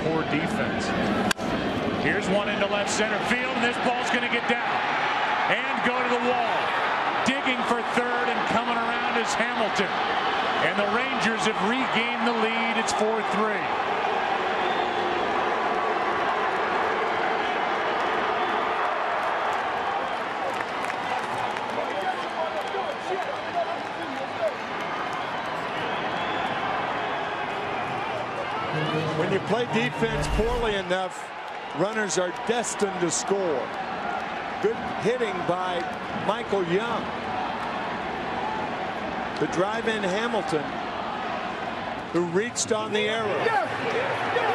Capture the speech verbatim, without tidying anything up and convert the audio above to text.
poor defense. Here's one into left center field, and this ball's going to get down and go to the wall. Digging for third and coming around is Hamilton. And the Rangers have regained the lead. It's four three. When you play defense poorly enough, runners are destined to score. Good hitting by Michael Young. The drive in Hamilton, who reached on the arrow.